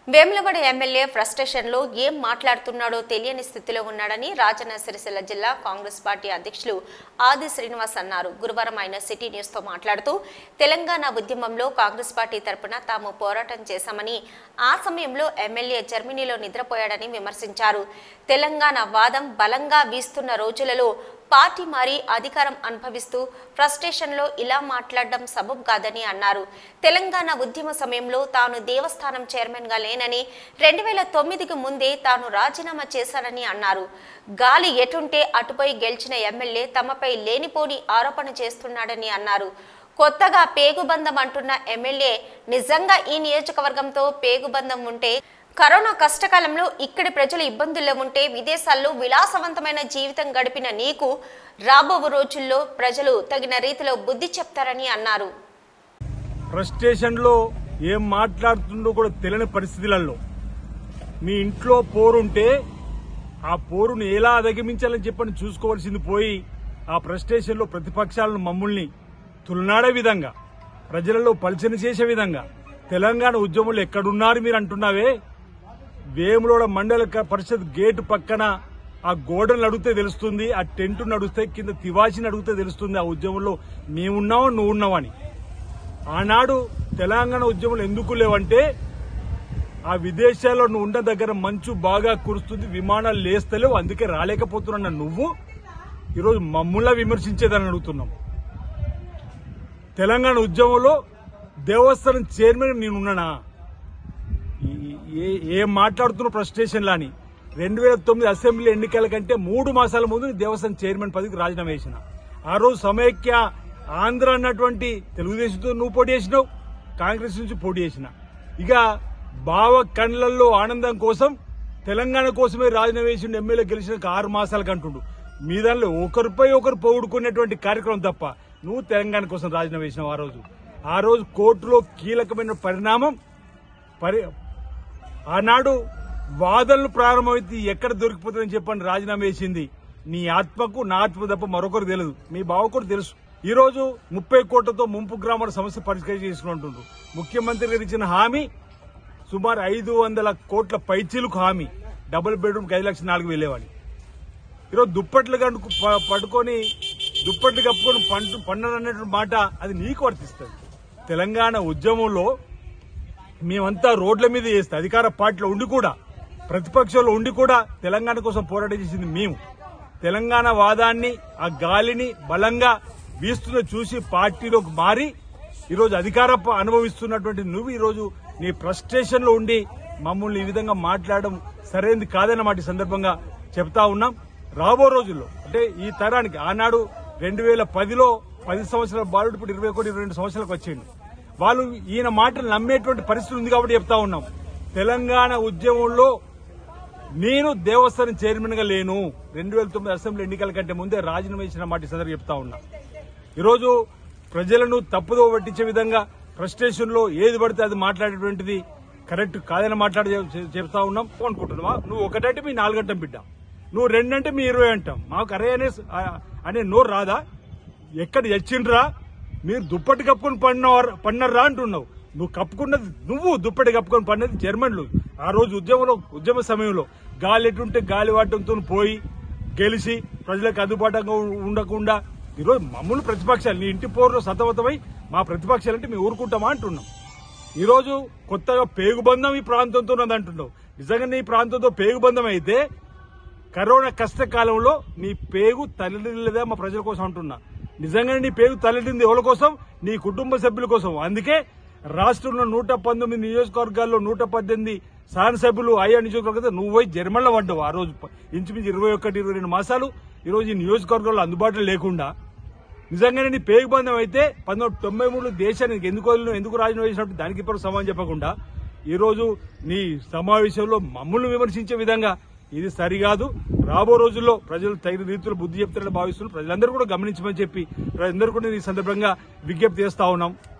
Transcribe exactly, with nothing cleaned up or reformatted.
Vemulawada MLA frustration లో ఏం మాట్లాడుతున్నాడో తెలియని స్థితిలో ఉన్నాడని రాజన్న సిరిసిల్ల జిల్లా కాంగ్రెస్ పార్టీ అధ్యక్షులు ఆది శ్రీనివాస్ అన్నారు. గురువారం ఆయన సిటీ న్యూస్ తో మాట్లాడుతూ తెలంగాణ ఉద్యమంలో కాంగ్రెస్ పార్టీ తరపున తాము పోరాటం చేశామని, ఆ సమయంలో ఎమ్మెల్యే జర్మనీలో నిద్రపోయాడని విమర్శించారు. తెలంగాణ వాదం బలంగా వీస్తున్న రోజులలో పార్టీ మారి అధికారం అనుభవిస్తూ ఫ్రస్ట్రేషన్ లో ఇలా మాట్లాడడం సబబు కాదని అన్నారు. తెలంగాణ ఉద్యమ సమయంలో తాను దేవస్థానం చైర్మన్ గా లేనని, రెండు వేల తొమ్మిదికి ముందే తాను రాజీనామా చేశానని అన్నారు. గాలి ఎటుంటే అటుపై గెలిచిన ఎమ్మెల్యే తమపై లేనిపోని ఆరోపణ చేస్తున్నాడని అన్నారు. కొత్తగా పేగుబంధం అంటున్న ఎమ్మెల్యే నిజంగా ఈ నియోజకవర్గంతో పేగుబంధం ఉంటే, కరోనా కష్టకాలంలో ఇక్కడి ప్రజలు ఇబ్బందుల్లో ఉంటే విదేశాల్లో విలాసవంతమైన జీవితం గడిపిన నీకు రాబో రోజుల్లో ప్రజలు తగిన రీతిలో బుద్ధి చెప్తారని అన్నారు. ఫ్రస్ట్రేషన్ లో ఏం మాట్లాడుతుందో కూడా తెలియని పరిస్థితులలో మీ ఇంట్లో పోరుంటే ఆ పోరును ఎలా అధిగమించాలని చెప్పని చూసుకోవాల్సింది పోయి, ఆ ఫ్రస్ట్రేషన్ లో ప్రతిపక్షాలను మమ్మల్ని తులనాడే విధంగా, ప్రజలలో పలిచన చేసే విధంగా తెలంగాణ ఉద్యమంలో ఎక్కడున్నారు మీరు అంటున్నావే. వేములవాడ మండల పరిషత్ గేటు పక్కన ఆ గోడను అడిగితే తెలుస్తుంది, ఆ టెంట్ నడుస్తే కింద తివాచిని అడిగితే తెలుస్తుంది ఆ ఉద్యమంలో మేమున్నావా నువ్వు ఉన్నావని. ఆనాడు తెలంగాణ ఉద్యమంలో ఎందుకు లేవంటే, ఆ విదేశాల్లో నువ్వు ఉన్న దగ్గర మంచు బాగా కురుస్తుంది, విమానాలు లేస్తలేవు, అందుకే రాలేకపోతున్నా నువ్వు ఈరోజు మమ్మల్ని విమర్శించేదని అడుగుతున్నాం. తెలంగాణ ఉద్యమంలో దేవస్థానం చైర్మన్ నేనున్నానా? ఏం మాట్లాడుతున్న ఫ్రస్ట్రేషన్లా అని. రెండు వేల తొమ్మిది అసెంబ్లీ ఎన్నికల కంటే మూడు మాసాల ముందు దేవస్థానం చైర్మన్ పదవికి రాజీనామా చేసిన. ఆ రోజు సమైక్య ఆంధ్ర అన్నటువంటి తెలుగుదేశంతో నువ్వు పోటీ చేసినావు, కాంగ్రెస్ నుంచి పోటీ చేసిన. ఇక బావ కండ్లల్లో ఆనందం కోసం తెలంగాణ కోసమే రాజీనామా చేసిన ఎమ్మెల్యే గెలిచిన ఆరు మాసాలకు అంటుండు. మీ దానిలో ఒకరిపై ఒకరు పొగుడుకునేటువంటి కార్యక్రమం తప్ప నువ్వు తెలంగాణ కోసం రాజీనామా చేసినావు. ఆ రోజు ఆ రోజు కోర్టులో కీలకమైన పరిణామం పరి ఆనాడు వాదనలు ప్రారంభమైతే ఎక్కడ దొరికిపోతుందని చెప్పని రాజీనామా చేసింది నీ ఆత్మకు, నా ఆత్మ తప్ప మరొకరు తెలియదు. మీ బావ కూడా తెలుసు. ఈ రోజు ముప్పై కోట్లతో ముంపు గ్రామాల సమస్య పరిష్కారం చేసుకుంటుండ్రు. ముఖ్యమంత్రి గారు ఇచ్చిన హామీ సుమారు ఐదు వందల కోట్ల పైచీలకు హామీ, డబుల్ బెడ్రూమ్ ఐదు లక్షల నాలుగు వెళ్ళేవాడి. ఈరోజు దుప్పట్లు కనుక పట్టుకొని దుప్పట్లు కప్పుకొని పంట పండనటువంటి మాట అది నీకు వర్తిస్తుంది. తెలంగాణ ఉద్యమంలో మేమంతా రోడ్ల మీద చేస్తే, అధికార పార్టీలో ఉండి కూడా ప్రతిపక్షంలో ఉండి కూడా తెలంగాణ కోసం పోరాటం చేసింది మేము. తెలంగాణ వాదాన్ని, ఆ గాలిని బలంగా వీస్తున్న చూసి పార్టీలోకి మారి ఈరోజు అధికార అనుభవిస్తున్నటువంటి నువ్వు ఈరోజు నీ ఫ్రస్ట్రేషన్ లో ఉండి మమ్మల్ని ఈ విధంగా మాట్లాడడం సరైనది కాదన్నమాట ఈ సందర్భంగా చెప్తా ఉన్నాం. రాబో రోజుల్లో అంటే ఈ తరానికి, ఆనాడు రెండు వేల పదిలో పది సంవత్సరాల బాలుడు ఇప్పుడు ఇరవై ఒకటి ఇరవై రెండు సంవత్సరాలకు వచ్చింది. వాళ్ళు ఈయన మాటలు నమ్మేటువంటి పరిస్థితి ఉంది కాబట్టి చెప్తా ఉన్నాం. తెలంగాణ ఉద్యమంలో నేను దేవస్థానం చైర్మన్ గా లేను, రెండు వేల తొమ్మిది అసెంబ్లీ ఎన్నికల కంటే ముందే రాజీనామా చేసిన మాట ఈ సందర్భంగా చెప్తా ఉన్నా. ఈరోజు ప్రజలను తప్పుదో పట్టించే విధంగా ఫ్రస్ట్రేషన్ లో ఏది పడితే అది మాట్లాడేటువంటిది కరెక్ట్ కాదని మాట్లాడి చెప్తా ఉన్నాం. అనుకుంటున్నావా? నువ్వు ఒకటంటే మీ నాలుగంటం బిడ్డ, నువ్వు రెండంటే మీ ఇరవై అంటాం. మాకు అరే అనే అనే నోరు రాదా? ఎక్కడ చచ్చిండ్రా? మీరు దుప్పటి కప్పుకొని పడినవారు పడినరా అంటున్నావు. నువ్వు కప్పుకున్నది, నువ్వు దుప్పటి కప్పుకొని పడినది జర్మన్లు. ఆ రోజు ఉద్యమంలో ఉద్యమ సమయంలో గాలి ఎటుంటే గాలి వాటంతో పోయి గెలిచి ప్రజలకు అందుబాటుగా ఉండకుండా ఈరోజు మమ్మల్ని ప్రతిపక్షాలు నీ ఇంటి పోరులో సతమతమై మా ప్రతిపక్షాలంటే మేము ఊరుకుంటామా అంటున్నాం. ఈరోజు కొత్తగా పేగుబంధం ఈ ప్రాంతంతో ఉన్నది అంటున్నావు. నిజంగా నీ ప్రాంతంతో పేగుబంధం అయితే కరోనా కష్టకాలంలో నీ పేగు తల్లిదా మా ప్రజల కోసం అంటున్నా. నిజంగానే నీ పేరు తలెట్టింది ఎవరి కోసం? నీ కుటుంబ సభ్యుల కోసం. అందుకే రాష్ట్రంలో నూట పంతొమ్మిది నియోజకవర్గాల్లో నూట పద్దెనిమిది శాసనసభ్యులు ఆయా నియోజకవర్గం నువ్వు పోయి జర్మన్లో పడ్డావు. ఆ రోజు ఇంచుమించు ఇరవై ఒకటి ఇరవై రెండు మాసాలు ఈరోజు ఈ నియోజకవర్గంలో అందుబాటులో లేకుండా నిజంగానే నీ పేగుబంధం అయితే పంతొమ్మిది తొంభై మూడు దేశానికి ఎందుకు వదిలిన ఎందుకు రాజీనామా చేసినట్టు దానికి ఇప్పుడు సమాధానం చెప్పకుండా ఈరోజు నీ సమావేశంలో మమ్మల్ని విమర్శించే విధంగా ఇది సరికాదు. రాబో రోజుల్లో ప్రజలు తగిన రీతిలో బుద్ధి చెప్తారని భావిస్తున్నారు. ప్రజలందరూ కూడా గమనించమని చెప్పి ప్రజలందరూ కూడా ఈ సందర్భంగా విజ్ఞప్తి చేస్తా ఉన్నాం.